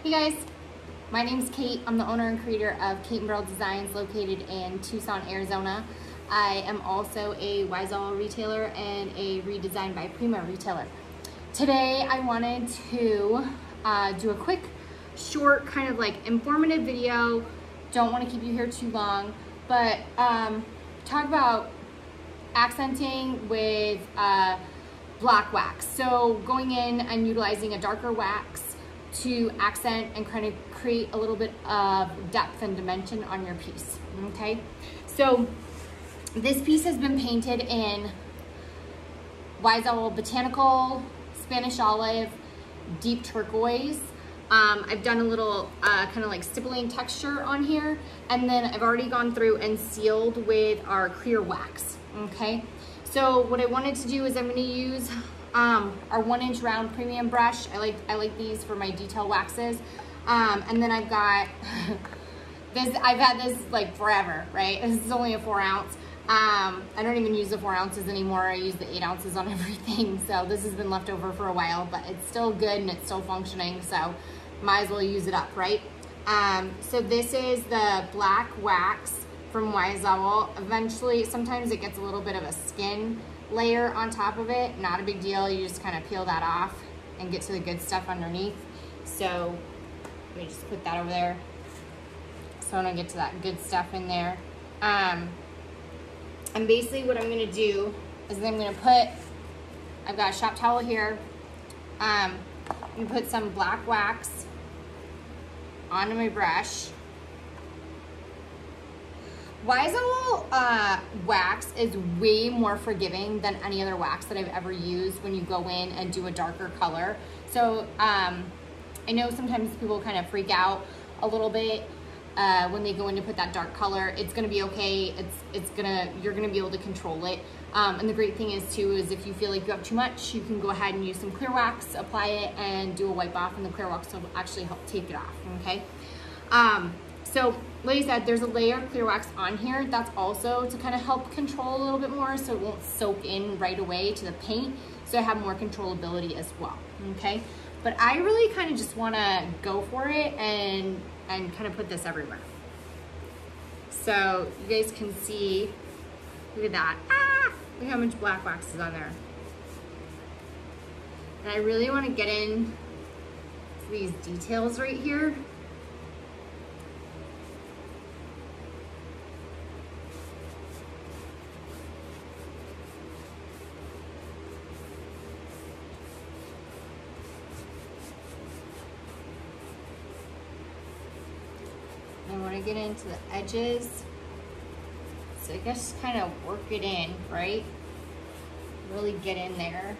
Hey guys, my name's Kate. I'm the owner and creator of Kate and Beryl Designs located in Tucson, Arizona. I am also a Wyzall retailer and a Redesigned by Prima retailer. Today I wanted to do a quick, short, kind of like informative video. Don't want to keep you here too long, but talk about accenting with black wax. So going in and utilizing a darker wax to accent and kind of create a little bit of depth and dimension on your piece, okay? So this piece has been painted in Wyzall Botanical, Spanish Olive, Deep Turquoise. I've done a little kind of like stippling texture on here, and then I've already gone through and sealed with our clear wax, okay? So what I wanted to do is I'm gonna use our 1-inch round premium brush. I like these for my detail waxes. And then I've got this, I've had this like forever, right? This is only a 4 ounce. I don't even use the 4 ounces anymore. I use the 8 ounces on everything. So this has been left over for a while, but it's still good and it's still functioning. So might as well use it up, right? So this is the black wax from Wyzall. Eventually, sometimes it gets a little bit of a skin layer on top of it. Not a big deal. You just kind of peel that off and get to the good stuff underneath. So let me just put that over there. So I don't get to that good stuff in there. And basically what I'm gonna do is I'm gonna put, I've got a shop towel here. I'm gonna put some black wax onto my brush. Wyzall wax is way more forgiving than any other wax that I've ever used when you go in and do a darker color. So I know sometimes people kind of freak out a little bit when they go in to put that dark color. It's gonna be okay. You're gonna be able to control it. And the great thing is too, is if you feel like you have too much, you can go ahead and use some clear wax, apply it, and do a wipe off, and the clear wax will actually help take it off, okay? So like I said, there's a layer of clear wax on here. That's also to kind of help control a little bit more so it won't soak in right away to the paint, so I have more controllability as well, okay? But I really kind of just want to go for it and kind of put this everywhere. So you guys can see, look at that. Look how much black wax is on there. And I really want to get in to these details right here. I want to get into the edges. So I guess kind of work it in, right? Really get in there.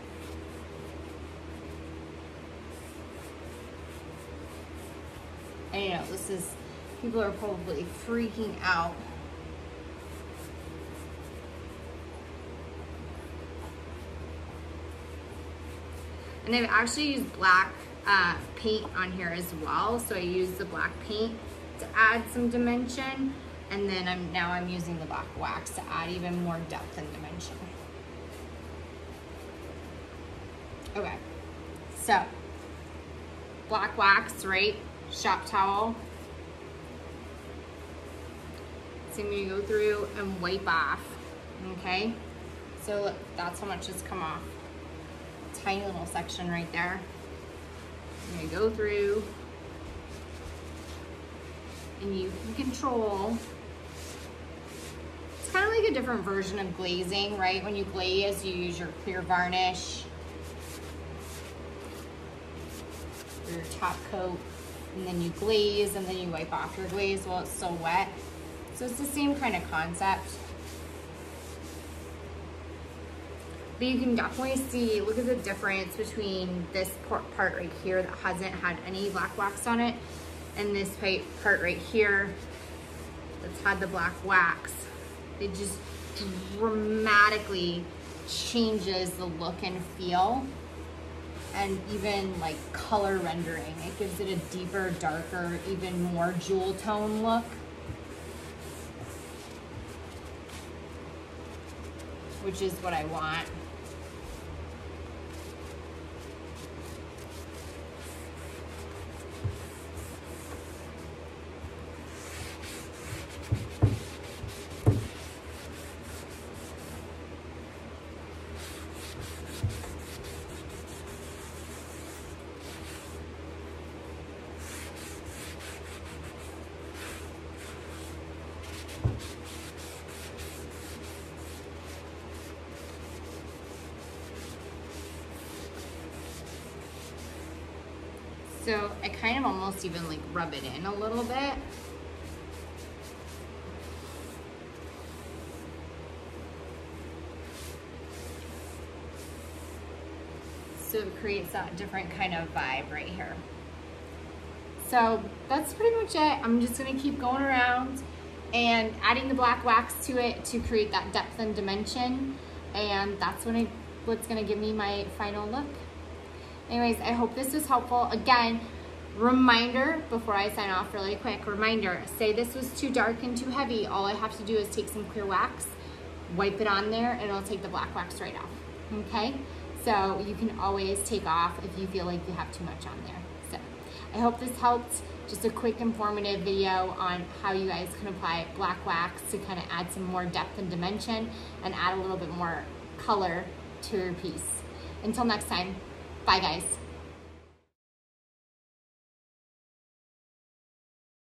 And you know, people are probably freaking out. And I've actually used black paint on here as well. So I used the black paint to add some dimension, and then now I'm using the black wax to add even more depth and dimension. Okay, so black wax, right? Shop towel. So I'm gonna go through and wipe off, okay? So look, that's how much has come off. Tiny little section right there. I'm gonna go through, and you can control. It's kind of like a different version of glazing, right? When you glaze, you use your clear varnish for your top coat, and then you glaze, and then you wipe off your glaze while it's still wet. So it's the same kind of concept. But you can definitely see, look at the difference between this part right here that hasn't had any black wax on it, and this part right here that's had the black wax. It just dramatically changes the look and feel, and even like color rendering. It gives it a deeper, darker, even more jewel tone look. Which is what I want. So I kind of almost even like rub it in a little bit. So it creates that different kind of vibe right here. So that's pretty much it. I'm just gonna keep going around and adding the black wax to it to create that depth and dimension. And that's what's gonna give me my final look. Anyways, I hope this was helpful. Again, reminder before I sign off really quick, reminder, say this was too dark and too heavy, all I have to do is take some clear wax, wipe it on there, and it'll take the black wax right off, okay? So you can always take off if you feel like you have too much on there. So I hope this helped. Just a quick informative video on how you guys can apply black wax to kind of add some more depth and dimension and add a little bit more color to your piece. Until next time, bye guys.